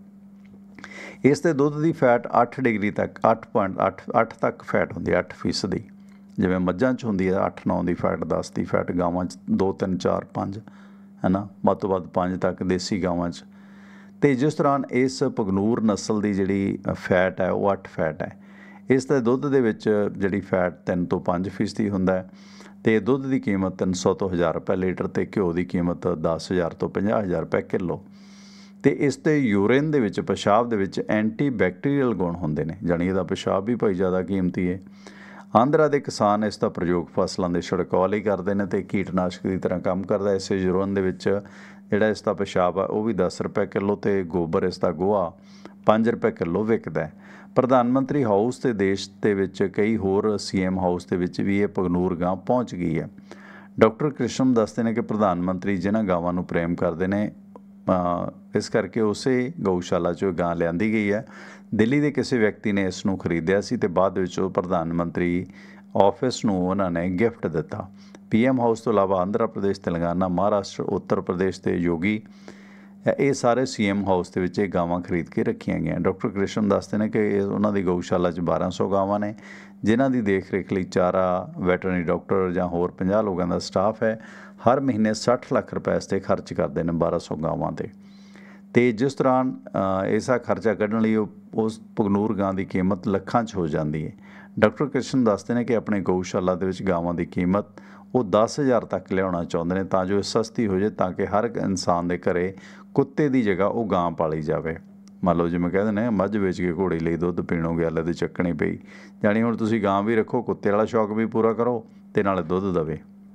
ਇਸ ਦੇ ਦੁੱਧ ਦੀ ਫੈਟ ਅੱਠ ਡਿਗਰੀ ਤੱਕ ਅੱਠ ਪੁਆਇੰਟ ਅੱਠ ਅੱਠ ਤੱਕ ਫੈਟ ਹੁੰਦੀ ਹੈ, ਅੱਠ ਫੀਸਦੀ। ਜਿਵੇਂ ਮੱਝਾਂ 'ਚ ਹੁੰਦੀ ਹੈ ਅੱਠ ਨੌ ਦੀ ਫੈਟ, ਦਸ ਦੀ ਫੈਟ, ਗਾਵਾਂ 'ਚ ਦੋ ਤਿੰਨ ਚਾਰ ਪੰਜ ਹੈ ਨਾ, ਵੱਧ ਤੋਂ ਵੱਧ ਪੰਜ ਤੱਕ ਦੇਸੀ ਗਾਵਾਂ 'ਚ। ਅਤੇ ਜਿਸ ਤਰ੍ਹਾਂ ਇਸ ਪਗਨੂਰ ਨਸਲ ਦੀ ਜਿਹੜੀ ਫੈਟ ਹੈ ਉਹ ਅੱਠ ਫੈਟ ਹੈ। ਇਸ ਦੇ ਦੁੱਧ ਦੇ ਵਿੱਚ ਜਿਹੜੀ ਫੈਟ ਤਿੰਨ ਤੋਂ ਪੰਜ ਫੀਸਦੀ ਹੁੰਦਾ ਹੈ। ਅਤੇ ਦੁੱਧ ਦੀ ਕੀਮਤ ਤਿੰਨ ਸੌ ਤੋਂ ਹਜ਼ਾਰ ਰੁਪਏ ਲੀਟਰ, ਅਤੇ ਘਿਓ ਦੀ ਕੀਮਤ ਦਸ ਹਜ਼ਾਰ ਤੋਂ ਪੰਜਾਹ ਹਜ਼ਾਰ ਰੁਪਏ ਕਿਲੋ। ਅਤੇ ਇਸ ਦੇ ਯੂਰਿਨ ਦੇ ਵਿੱਚ, ਪਿਸ਼ਾਬ ਦੇ ਵਿੱਚ ਐਂਟੀ ਬੈਕਟੀਰੀਅਲ ਗੁਣ ਹੁੰਦੇ ਨੇ, ਜਾਣੀ ਇਹਦਾ ਪਿਸ਼ਾਬ ਵੀ ਭਾਈ ਜ਼ਿਆਦਾ ਕੀਮਤੀ ਹੈ। ਆਂਧਰਾ ਦੇ ਕਿਸਾਨ ਇਸ ਦਾ ਪ੍ਰਯੋਗ ਫਸਲਾਂ ਦੇ ਛਿੜਕਾਅ ਲਈ ਕਰਦੇ ਨੇ ਅਤੇ ਕੀਟਨਾਸ਼ਕ ਦੀ ਤਰ੍ਹਾਂ ਕੰਮ ਕਰਦਾ। ਇਸੇ ਯੂਰਿਨ ਦੇ ਵਿੱਚ ਜਿਹੜਾ ਇਸ ਦਾ ਪਿਸ਼ਾਬ ਆ ਉਹ ਵੀ ਦਸ ਰੁਪਏ ਕਿਲੋ, ਅਤੇ ਗੋਬਰ ਇਸ ਦਾ ਗੋਹਾ ਪੰਜ ਰੁਪਏ ਕਿਲੋ ਵਿਕਦਾ। ਪ੍ਰਧਾਨ ਮੰਤਰੀ ਹਾਊਸ ਦੇ ਦੇਸ਼ ਦੇ ਵਿੱਚ ਕਈ ਹੋਰ ਸੀ ਐਮ ਹਾਊਸ ਦੇ ਵਿੱਚ ਵੀ ਇਹ ਪਗਨੂਰ ਗਾਂ ਪਹੁੰਚ ਗਈ ਹੈ। ਡਾਕਟਰ ਕ੍ਰਿਸ਼ਨਮ ਦੱਸਦੇ ਨੇ ਕਿ ਪ੍ਰਧਾਨ ਮੰਤਰੀ ਜਿਹਨਾਂ ਗਾਵਾਂ ਨੂੰ ਪ੍ਰੇਮ ਕਰਦੇ ਨੇ, ਇਸ ਕਰਕੇ ਉਸੇ ਗਊਸ਼ਾਲਾ 'ਚੋਂ ਗਾਂ ਲਿਆਂਦੀ ਗਈ ਹੈ। ਦਿੱਲੀ ਦੇ ਕਿਸੇ ਵਿਅਕਤੀ ਨੇ ਇਸ ਨੂੰ ਖਰੀਦਿਆ ਸੀ ਅਤੇ ਬਾਅਦ ਵਿੱਚ ਉਹ ਪ੍ਰਧਾਨ ਮੰਤਰੀ ਆਫਿਸ ਨੂੰ ਉਹਨਾਂ ਨੇ ਗਿਫਟ ਦਿੱਤਾ। ਪੀ ਐਮ ਹਾਊਸ ਤੋਂ ਇਲਾਵਾ ਆਂਧਰਾ ਪ੍ਰਦੇਸ਼, ਤੇਲੰਗਾਨਾ, ਮਹਾਰਾਸ਼ਟਰ, ਉੱਤਰ ਪ੍ਰਦੇਸ਼ ਦੇ ਯੋਗੀ, ਇਹ ਸਾਰੇ ਸੀ ਐਮ ਹਾਊਸ ਦੇ ਵਿੱਚ ਇਹ ਗਾਵਾਂ ਖਰੀਦ ਕੇ ਰੱਖੀਆਂ ਗਈਆਂ। ਡਾਕਟਰ ਕ੍ਰਿਸ਼ਨ ਦੱਸਦੇ ਨੇ ਕਿ ਉਹਨਾਂ ਦੀ ਗਊਸ਼ਾਲਾ 'ਚ ਬਾਰਾਂ ਸੌ ਗਾਵਾਂ ਨੇ, ਜਿਨ੍ਹਾਂ ਦੀ ਦੇਖ ਰੇਖ ਲਈ ਚਾਰਾ, ਵੈਟਰਨਰੀ ਡਾਕਟਰ ਜਾਂ ਹੋਰ ਪੰਜਾਹ ਲੋਕਾਂ ਦਾ ਸਟਾਫ ਹੈ। ਹਰ ਮਹੀਨੇ ਸੱਠ ਲੱਖ ਰੁਪਏ ਇਸ 'ਤੇ ਖਰਚ ਕਰਦੇ ਨੇ ਬਾਰਾਂ ਸੌ ਗਾਵਾਂ 'ਤੇ। ਅਤੇ ਜਿਸ ਦੌਰਾਨ ਇਸਾ ਖਰਚਾ ਕੱਢਣ ਲਈ ਉਹ ਉਸ ਪਗਨੂਰ ਗਾਂ ਦੀ ਕੀਮਤ ਲੱਖਾਂ 'ਚ ਹੋ ਜਾਂਦੀ ਹੈ। ਡਾਕਟਰ ਕ੍ਰਿਸ਼ਨ ਦੱਸਦੇ ਨੇ ਕਿ ਆਪਣੇ ਗਊਸ਼ਾਲਾ ਦੇ ਵਿੱਚ ਗਾਵਾਂ ਦੀ ਕੀਮਤ ਉਹ ਦਸ ਹਜ਼ਾਰ ਤੱਕ ਲਿਆਉਣਾ ਚਾਹੁੰਦੇ ਨੇ, ਤਾਂ ਜੋ ਇਹ ਸਸਤੀ ਹੋ ਜਾਏ, ਤਾਂ ਕਿ ਹਰ ਇਨਸਾਨ ਦੇ ਘਰੇ ਕੁੱਤੇ ਦੀ ਜਗ੍ਹਾ ਉਹ ਗਾਂ ਪਾਲੀ ਜਾਵੇ। ਮੰਨ ਲਓ ਜਿਵੇਂ ਕਹਿੰਦੇ ਨੇ ਮੱਝ ਵੇਚ ਕੇ ਘੋੜੀ ਲਈ ਦੁੱਧ ਪੀਣੋਗੇ, ਅੱਲੇ ਦੀ ਚੱਕਣੀ ਪਈ, ਜਾਣੀ ਹੁਣ ਤੁਸੀਂ ਗਾਂ ਵੀ ਰੱਖੋ, ਕੁੱਤੇ ਵਾਲਾ ਸ਼ੌਕ ਵੀ ਪੂਰਾ ਕਰੋ ਅਤੇ ਨਾਲੇ ਦੁੱਧ ਦੇਵੇ।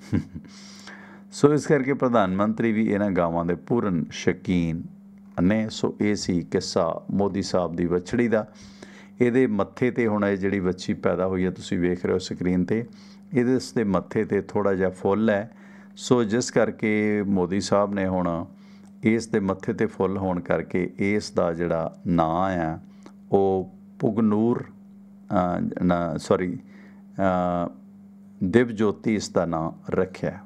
ਸੋ ਇਸ ਕਰਕੇ ਪ੍ਰਧਾਨ ਮੰਤਰੀ ਵੀ ਇਹਨਾਂ ਗਾਵਾਂ ਦੇ ਪੂਰਨ ਸ਼ੌਕੀਨ ਨੇ। ਸੋ ਇਹ ਸੀ ਕਿੱਸਾ ਮੋਦੀ ਸਾਹਿਬ ਦੀ ਵੱਛੜੀ ਦਾ। ਇਹਦੇ ਮੱਥੇ 'ਤੇ ਹੁਣ ਇਹ ਜਿਹੜੀ ਵੱਛੀ ਪੈਦਾ ਹੋਈ ਹੈ, ਤੁਸੀਂ ਵੇਖ ਰਹੇ ਹੋ ਸਕਰੀਨ 'ਤੇ, ਇਹਦੇ ਇਸ ਦੇ ਮੱਥੇ 'ਤੇ ਥੋੜ੍ਹਾ ਜਿਹਾ ਫੁੱਲ ਹੈ। ਸੋ ਜਿਸ ਕਰਕੇ ਮੋਦੀ ਸਾਹਿਬ ਨੇ ਹੁਣ ਇਸ ਦੇ ਮੱਥੇ 'ਤੇ ਫੁੱਲ ਹੋਣ ਕਰਕੇ ਇਸ ਦਾ ਜਿਹੜਾ ਨਾਂ ਆ ਉਹ ਪੁਗਨੂਰ ਨਾ ਸੌਰੀ ਦਿਵਜੋਤੀ ਇਸ ਦਾ ਨਾਂ ਰੱਖਿਆ।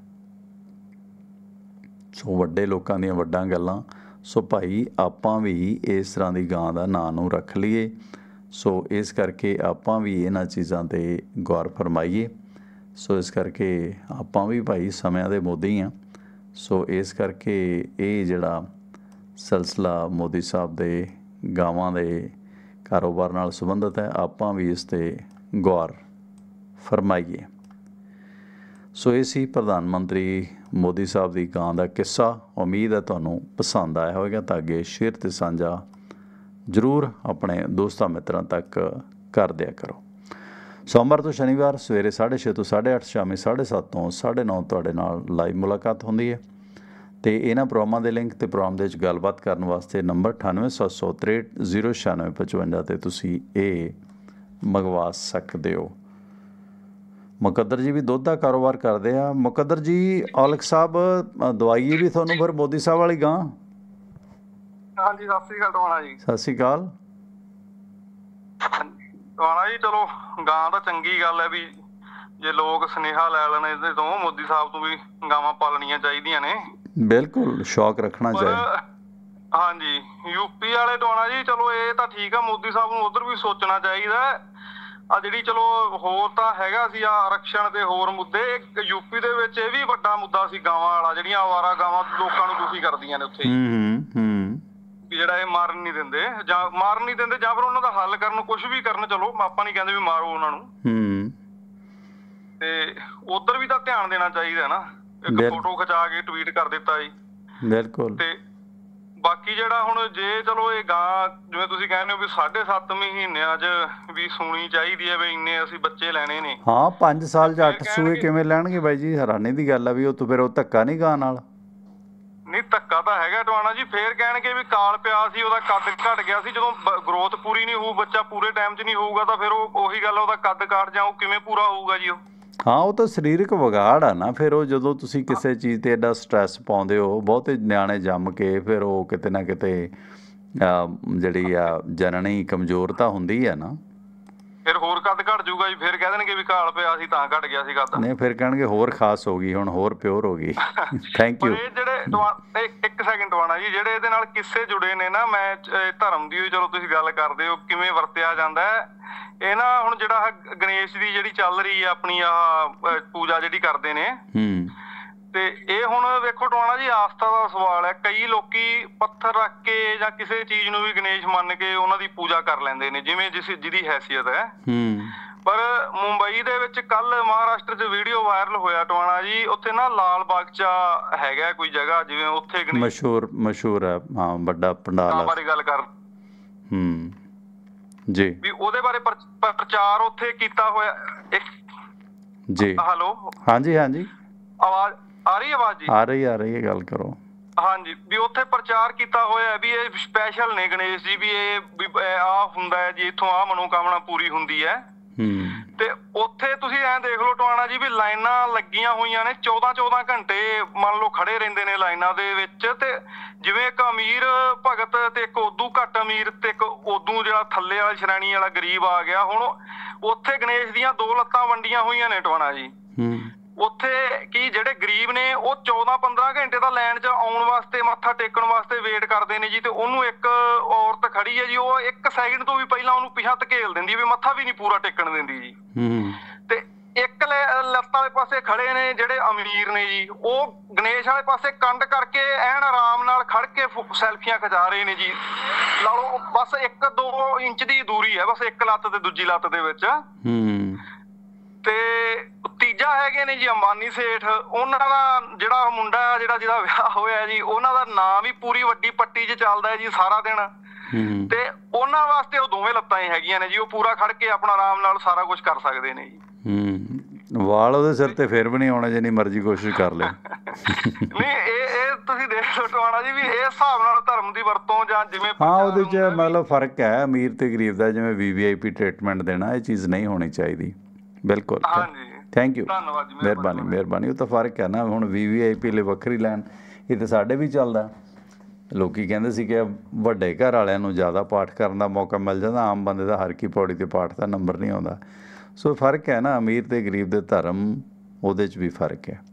ਸੋ ਵੱਡੇ ਲੋਕਾਂ ਦੀਆਂ ਵੱਡਾਂ ਗੱਲਾਂ। ਸੋ ਭਾਈ ਆਪਾਂ ਵੀ ਇਸ ਤਰ੍ਹਾਂ ਦੀ ਗਾਂ ਦਾ ਨਾਂ ਨੂੰ ਰੱਖ ਲਈਏ। ਸੋ ਇਸ ਕਰਕੇ ਆਪਾਂ ਵੀ ਇਹਨਾਂ ਚੀਜ਼ਾਂ 'ਤੇ ਗੌਰ ਫਰਮਾਈਏ। ਸੋ ਇਸ ਕਰਕੇ ਆਪਾਂ ਵੀ ਭਾਈ ਸਮਿਆਂ ਦੇ ਮੋਦੀ ਹਾਂ। ਸੋ ਇਸ ਕਰਕੇ ਇਹ ਜਿਹੜਾ ਸਿਲਸਿਲਾ ਮੋਦੀ ਸਾਹਿਬ ਦੇ ਗਾਵਾਂ ਦੇ ਕਾਰੋਬਾਰ ਨਾਲ ਸੰਬੰਧਿਤ ਹੈ, ਆਪਾਂ ਵੀ ਇਸ 'ਤੇ ਗੌਰ ਫਰਮਾਈਏ। ਸੋ ਇਹ ਸੀ ਪ੍ਰਧਾਨ ਮੰਤਰੀ ਮੋਦੀ ਸਾਹਿਬ ਦੀ ਗਾਂ ਦਾ ਕਿੱਸਾ। ਉਮੀਦ ਹੈ ਤੁਹਾਨੂੰ ਪਸੰਦ ਆਇਆ ਹੋਵੇਗਾ, ਤਾਂ ਅੱਗੇ ਸ਼ੇਅਰ ਅਤੇ ਸਾਂਝਾ ਜ਼ਰੂਰ ਆਪਣੇ ਦੋਸਤਾਂ ਮਿੱਤਰਾਂ ਤੱਕ ਕਰ ਦਿਆ ਕਰੋ। ਸੋਮਵਾਰ ਤੋਂ ਸ਼ਨੀਵਾਰ ਸਵੇਰੇ ਸਾਢੇ ਛੇ ਤੋਂ ਸਾਢੇ ਅੱਠ, ਸ਼ਾਮੀ ਸਾਢੇ ਸੱਤ ਤੋਂ ਸਾਢੇ ਨੌ ਤੁਹਾਡੇ ਨਾਲ ਲਾਈਵ ਮੁਲਾਕਾਤ ਹੁੰਦੀ ਹੈ। ਅਤੇ ਇਹਨਾਂ ਪ੍ਰੋਗਰਾਮਾਂ ਦੇ ਲਿੰਕ ਅਤੇ ਪ੍ਰੋਗਰਾਮ ਦੇ ਵਿੱਚ ਗੱਲਬਾਤ ਕਰਨ ਵਾਸਤੇ ਨੰਬਰ ਅਠਾਨਵੇਂ ਸੱਤ ਸੌ ਤ੍ਰੇਹਠ ਜ਼ੀਰੋ ਛਿਆਨਵੇਂ ਪਚਵੰਜਾ 'ਤੇ ਤੁਸੀਂ ਇਹ ਮੰਗਵਾ ਸਕਦੇ ਹੋ। ਮੁਕੱਦਰ ਜੀ ਵੀ ਦੁੱਧ ਦਾ ਕਾਰੋਬਾਰ ਕਰਦੇ ਆ। ਮੁਕੱਦਰ ਜੀ, ਔਲਖ ਸਾਹਿਬ ਦਵਾਈ ਵੀ ਤੁਹਾਨੂੰ ਫਿਰ ਮੋਦੀ ਸਾਹਿਬ ਵਾਲੀ ਗਾਂ? ਹਾਂਜੀ, ਸਤਿ ਸ੍ਰੀ ਅਕਾਲ ਟਵਾਣਾ ਜੀ। ਸਤਿ ਸ਼੍ਰੀ ਅਕਾਲ ਟਵਾਣਾ ਜੀ। ਚਲੋ ਗਾਂ ਤਾਂ ਚੰਗੀ ਗੱਲ ਹੈ ਵੀ ਜੇ ਲੋਕ ਸੁਨੇਹਾ ਲੈ ਲੈਣ ਇਹਦੇ ਤੋਂ, ਮੋਦੀ ਸਾਹਿਬ ਤੋਂ ਵੀ ਗਾਵਾਂ ਪਾਲਣੀਆਂ ਚਾਹੀਦੀਆਂ ਨੇ। ਬਿਲਕੁਲ, ਸ਼ੌਕ ਰੱਖਣਾ ਚਾਹੀਦਾ। ਹਾਂਜੀ, ਯੂਪੀ ਵਾਲੇ ਟਵਾਣਾ ਜੀ, ਚਲੋ ਇਹ ਤਾਂ ਠੀਕ ਆ, ਮੋਦੀ ਸਾਹਿਬ ਨੂੰ ਉਧਰ ਵੀ ਸੋਚਣਾ ਚਾਹੀਦਾ। ਆ ਜਿਹੜੀ ਚਲੋ ਹੋਰ ਤਾਂ ਹੈਗਾ ਸੀ ਆ ਆਰਕਸ਼ਣ ਤੇ ਹੋਰ ਮੁੱਦੇ, ਇੱਕ ਯੂਪੀ ਦੇ ਵਿੱਚ ਇਹ ਵੀ ਵੱਡਾ ਮੁੱਦਾ ਸੀ ਗਾਵਾਂ ਵਾਲਾ, ਜਿਹੜੀਆਂ ਆਵਾਰਾ ਗਾਵਾਂ ਲੋਕਾਂ ਨੂੰ ਦੁਖੀ ਕਰਦੀਆਂ ਨੇ ਉੱਥੇ, ਵੀ ਜਿਹੜਾ ਇਹ ਮਾਰਨ ਨਹੀਂ ਦਿੰਦੇ, ਜਾਂ ਮਾਰਨ ਨਹੀਂ ਦਿੰਦੇ ਜਾਂ ਫਿਰ ਉਹਨਾਂ ਦਾ ਹੱਲ ਕਰਨ, ਕੁਛ ਵੀ ਕਰਨ। ਚਲੋ ਆਪਾਂ ਨਹੀਂ ਕਹਿੰਦੇ ਵੀ ਮਾਰੋ ਉਹਨਾਂ ਨੂੰ, ਤੇ ਉਧਰ ਵੀ ਤਾਂ ਧਿਆਨ ਦੇਣਾ ਚਾਹੀਦਾ ਨਾ। ਇੱਕ ਬਿਲ- ਫੋਟੋ ਖਿਚਾ ਕੇ ਟਵੀਟ ਕਰ ਦਿੱਤਾ ਜੀ। ਬਿਲਕੁਲ। ਤੇ ਬਾਕੀ ਜਿਹੜਾ ਹੁਣ ਜੇ ਚਲੋ ਇਹ ਗਾਂ ਜਿਵੇਂ ਤੁਸੀਂ ਕਹਿੰਦੇ ਹੋ ਵੀ ਸਾਢੇ ਸੱਤ ਮਹੀਨਿਆਂ 'ਚ ਵੀ ਸੂਣੀ ਚਾਹੀਦੀ ਹੈ, ਵੀ ਇੰਨੇ ਅਸੀਂ ਬੱਚੇ ਲੈਣੇ ਨੇ। ਹਾਂ ਪੰਜ ਸਾਲ 'ਚ ਫਿਰ ਅੱਠ ਸੂਏ ਕਹਿਣਗੇ- ਕਿਵੇਂ ਲੈਣਗੇ ਬਾਈ ਜੀ? ਹੈਰਾਨੀ ਦੀ ਗੱਲ ਆ ਵੀ ਉਹ ਤੋਂ ਫਿਰ ਉਹ ਧੱਕਾ ਨਹੀਂ ਗਾਂ ਨਾਲ। ਨਹੀਂ ਧੱਕਾ ਤਾਂ ਹੈਗਾ ਟਵਾਣਾ ਜੀ। ਫੇਰ ਕਹਿਣਗੇ ਵੀ ਕਾਲ ਪਿਆ ਸੀ, ਉਹਦਾ ਕੱਦ ਘਟ ਗਿਆ ਸੀ। ਜਦੋਂ ਗਰੋਥ ਪੂਰੀ ਨਹੀਂ ਹੋਊ, ਬੱਚਾ ਪੂਰੇ ਟਾਈਮ 'ਚ ਨਹੀਂ ਹੋਊਗਾ ਤਾਂ ਫਿਰ ਉਹ ਉਹੀ ਗੱਲ, ਉਹਦਾ ਕੱਦ ਕਾਟ ਜਾਂ ਉਹ ਕਿਵੇਂ ਪੂਰਾ ਹੋਊਗਾ ਜੀ ਉਹ। ਹਾਂ ਉਹ ਤਾਂ ਸਰੀਰਕ ਵਿਗਾੜ ਆ ਨਾ। ਫਿਰ ਉਹ ਜਦੋਂ ਤੁਸੀਂ ਕਿਸੇ ਚੀਜ਼ 'ਤੇ ਐਡਾ ਸਟ੍ਰੈਸ ਪਾਉਂਦੇ ਹੋ, ਬਹੁਤੇ ਨਿਆਣੇ ਜੰਮ ਕੇ, ਫਿਰ ਉਹ ਕਿਤੇ ਨਾ ਕਿਤੇ ਜਿਹੜੀ ਆ ਜਨਨੀ ਕਮਜ਼ੋਰਤਾ ਹੁੰਦੀ ਆ ਨਾ। ਫਿਰ ਹੋਰ ਕੱਦ ਘਟ ਜਾਊਗਾ ਜੀ। ਫਿਰ ਕਹਿ ਦੇਣਗੇ ਵੀ ਕਾਲ ਪਿਆ ਸੀ ਤਾਂ ਘਟ ਗਿਆ ਸੀ ਕੱਦ। ਨਹੀਂ ਫਿਰ ਕਹਿਣਗੇ ਹੋਰ ਖਾਸ ਹੋ ਗਈ, ਹੁਣ ਹੋਰ ਪਿਓਰ ਹੋ ਗਈ। Thank you. ਇਹ ਜਿਹੜੇ ਟਵਾ- ਇਹ ਇੱਕ ਸੈਕਿੰਡ ਟਵਾਣਾ ਜੀ, ਜਿਹੜੇ ਇਹਦੇ ਨਾਲ ਕਿੱਸੇ ਜੁੜੇ ਨੇ ਨਾ, ਮੈਂ ਇਹ ਧਰਮ ਦੀ ਚਲੋ ਤੁਸੀਂ ਗੱਲ ਕਰਦੇ ਹੋ ਕਿਵੇਂ ਵਰਤਿਆ ਜਾਂਦਾ ਹੈ ਇਹ ਨਾ। ਹੁਣ ਜਿਹੜਾ ਆਹ ਗਣੇਸ਼ ਦੀ ਜਿਹੜੀ ਚੱਲ ਰਹੀ ਹੈ ਆਪਣੀ ਆਹ ਪੂਜਾ ਜਿਹੜੀ ਕਰਦੇ ਨੇ, ਹੂੰ ਤੇ ਇਹ ਹੁਣ ਵੇਖੋ ਟਵਾਣਾ ਜੀ ਆਸਥਾ ਦਾ ਸਵਾਲ ਹੈ। ਕਈ ਲੋਕੀ ਪੱਥਰ ਰੱਖ ਕੇ ਜਾਂ ਕਿਸੇ ਚੀਜ਼ ਨੂੰ ਵੀ ਗਣੇਸ਼ ਮੰਨ ਕੇ ਉਹਨਾਂ ਦੀ ਪੂਜਾ ਕਰ ਲੈਂਦੇ ਨੇ, ਜਿਵੇਂ ਜਿਸ ਜਿਹਦੀ ਹੈਸੀਅਤ ਹੈ। ਹੂੰ ਪਰ ਮੁੰਬਈ ਦੇ ਵਿੱਚ ਕੱਲ ਮਹਾਰਾਸ਼ਟਰ 'ਚ ਵੀਡੀਓ ਵਾਇਰਲ ਹੋਇਆ ਟਵਾਣਾ ਜੀ, ਉੱਥੇ ਨਾ ਲਾਲ ਬਾਗਚਾ ਹੈਗਾ ਕੋਈ ਜਗ੍ਹਾ, ਜਿਵੇਂ ਉੱਥੇ ਗਣੇਸ਼ ਮਸ਼ਹੂਰ ਮਸ਼ਹੂਰ ਹੈ ਹਾਂ, ਵੱਡਾ ਪੰਡਾਲ ਆ। ਬਾਰੇ ਗੱਲ ਕਰ ਹੂੰ ਜੀ ਵੀ ਉਹਦੇ ਬਾਰੇ ਪਰ- ਪ੍ਰਚਾਰ ਉੱਥੇ ਕੀਤਾ ਹੋਇਆ। ਇੱਕ ਜੀ ਹੈਲੋ, ਹਾਂਜੀ ਹਾਂਜੀ ਆਵਾਜ਼ ਆ ਰਹੀ ਆਵਾਜ਼ ਜੀ? ਆ ਰਹੀ ਆ ਰਹੀ ਹੈ, ਗੱਲ ਕਰੋ। ਹਾਂਜੀ, ਵੀ ਉੱਥੇ ਪ੍ਰਚਾਰ ਕੀਤਾ ਹੋਇਆ ਵੀ ਇਹ ਸਪੈਸ਼ਲ ਨੇ ਗਣੇਸ਼ ਜੀ, ਵੀ ਇਹ ਵੀ ਆਹ ਹੁੰਦਾ ਹੈ ਜੀ, ਇੱਥੋਂ ਆਹ ਮਨੋਕਾਮਨਾ ਪੂਰੀ ਹੁੰਦੀ ਹੈ। ਹੂੰ ਤੇ ਉੱਥੇ ਤੁਸੀਂ ਐਂ ਦੇਖ ਲਓ ਟਵਾਣਾ ਜੀ ਵੀ ਲਾਈਨਾਂ ਲੱਗੀਆਂ ਹੋਈਆਂ ਨੇ, ਚੌਦਾਂ ਚੌਦਾਂ ਘੰਟੇ ਮੰਨ ਲਓ ਖੜੇ ਰਹਿੰਦੇ ਨੇ ਲਾਈਨਾਂ ਦੇ ਵਿੱਚ। ਤੇ ਜਿਵੇਂ ਇੱਕ ਅਮੀਰ ਭਗਤ ਤੇ ਇੱਕ ਉਦੋਂ ਘੱਟ ਅਮੀਰ ਤੇ ਇੱਕ ਉਦੋਂ ਜਿਹੜਾ ਥੱਲੇ ਵਾਲੀ ਸ਼੍ਰੇਣੀ ਵਾਲਾ ਗਰੀਬ ਆ ਗਿਆ। ਹੁਣ ਉੱਥੇ ਗਣੇਸ਼ ਦੀਆਂ ਦੋ ਲੱਤਾਂ ਵੰਡੀਆਂ ਹੋਈਆਂ ਨੇ ਟਵਾਣਾ ਜੀ। ਹੂੰ ਉੱਥੇ ਕੀ ਜਿਹੜੇ ਗਰੀਬ ਨੇ ਉਹ ਚੌਦਾਂ ਪੰਦਰਾਂ ਘੰਟੇ ਦਾ ਲਾਈਨ 'ਚ ਆਉਣ ਵਾਸਤੇ, ਮੱਥਾ ਟੇਕਣ ਵਾਸਤੇ ਵੇਟ ਕਰਦੇ ਨੇ ਜੀ। ਤੇ ਉਹਨੂੰ ਇੱਕ ਔਰਤ ਖੜੀ ਹੈ ਜੀ, ਉਹ ਇੱਕ ਸੈਕਿੰਡ ਤੋਂ ਵੀ ਪਹਿਲਾਂ ਉਹਨੂੰ ਪਿਛਾਂਹ ਧਕੇਲ ਦਿੰਦੀ, ਵੀ ਮੱਥਾ ਵੀ ਨਹੀਂ ਪੂਰਾ ਟੇਕਣ ਦਿੰਦੀ ਜੀ। ਹੂੰ ਤੇ ਇੱਕ ਲੱਤ ਵਾਲੇ ਪਾਸੇ ਖੜੇ ਨੇ ਜਿਹੜੇ ਅਮੀਰ ਨੇ ਜੀ, ਉਹ ਗਣੇਸ਼ ਵਾਲੇ ਪਾਸੇ ਕੰਡ ਕਰਕੇ ਐਨ ਆਰਾਮ ਨਾਲ ਖੜ ਕੇ ਸੈਲਫੀਆਂ ਖਿਚਾ ਰਹੇ ਨੇ ਜੀ। ਲਾ ਲਓ ਬਸ ਇੱਕ ਦੋ ਇੰਚ ਦੀ ਦੂਰੀ ਹੈ ਬਸ ਇੱਕ ਲੱਤ ਤੇ ਦੂਜੀ ਲੱਤ ਦੇ ਵਿੱਚ। ਹੂੰ ਤੇ ਤੀਜਾ ਹੈਗੇ ਨੇ ਜੀ ਅੰਬਾਨੀ ਸੇਠ, ਉਹਨਾਂ ਦਾ ਜਿਹੜਾ ਮੁੰਡਾ ਜਿਹੜਾ ਜਿਹਦਾ ਵਿਆਹ ਹੋਇਆ ਜੀ, ਉਹਨਾਂ ਦਾ ਨਾਂ ਵੀ ਪੂਰੀ ਵੱਡੀ ਪੱਟੀ 'ਚ ਚੱਲਦਾ ਹੈ ਜੀ ਸਾਰਾ ਦਿਨ। ਹੂੰ ਤੇ ਉਹਨਾਂ ਵਾਸਤੇ ਉਹ ਦੋਵੇਂ ਲੱਤਾਂ ਹੀ ਹੈਗੀਆਂ ਨੇ ਜੀ, ਉਹ ਪੂਰਾ ਖੜ ਕੇ ਆਪਣਾ ਆਰਾਮ ਨਾਲ ਸਾਰਾ ਕੁਝ ਕਰ ਸਕਦੇ ਨੇ ਜੀ। ਹੂੰ ਵਾਲ ਉਹਦੇ ਸਿਰ ਤੇ ਫਿਰ ਵੀ ਨਹੀਂ ਆਉਣੇ, ਜਿੰਨੀ ਮਰਜ਼ੀ ਕੋਸ਼ਿਸ਼ ਕਰ ਲੈ। ਨਹੀਂ ਇਹ ਇਹ ਤੁਸੀਂ ਦੇਖ ਲਓ ਟਵਾਣਾ ਜੀ ਵੀ ਇਹ ਹਿਸਾਬ ਨਾਲ ਧਰਮ ਦੀ ਵਰਤੋਂ ਜਾਂ ਜਿਵੇਂ ਹਾਂ ਉਹਦੇ 'ਚ ਮਤਲਬ ਫਰਕ ਹੈ ਅਮੀਰ ਤੇ ਗਰੀਬ ਦਾ। ਜਿਵੇਂ ਵੀ ਵੀ ਆਈ ਪੀ ਟ੍ਰੀਟਮੈਂਟ ਦੇਣਾ, ਇਹ ਚੀਜ਼ ਨਹੀਂ ਹੋਣੀ ਚਾਹੀਦੀ। ਬਿਲਕੁਲ ਹਾਂਜੀ ਥੈਂਕ ਯੂ, ਧੰਨਵਾਦ ਜੀ, ਮਿਹਰਬਾਨੀ ਮਿਹਰਬਾਨੀ। ਉਹ ਤਾਂ ਫਰਕ ਹੈ ਨਾ। ਹੁਣ ਵੀ ਵੀ ਆਈ ਪੀ ਲਈ ਵੱਖਰੀ ਲੈਣ, ਇਹ ਤਾਂ ਸਾਡੇ ਵੀ ਚੱਲਦਾ। ਲੋਕੀ ਕਹਿੰਦੇ ਸੀ ਕਿ ਵੱਡੇ ਘਰ ਵਾਲਿਆਂ ਨੂੰ ਜ਼ਿਆਦਾ ਪਾਠ ਕਰਨ ਦਾ ਮੌਕਾ ਮਿਲ ਜਾਂਦਾ, ਆਮ ਬੰਦੇ ਦਾ ਹਰ ਕੀ ਪੌੜੀ 'ਤੇ ਪਾਠ ਦਾ ਨੰਬਰ ਨਹੀਂ ਆਉਂਦਾ। ਸੋ ਫਰਕ ਹੈ ਨਾ, ਅਮੀਰ ਤੇ ਗਰੀਬ ਦੇ ਧਰਮ, ਉਹਦੇ 'ਚ ਵੀ ਫਰਕ ਹੈ।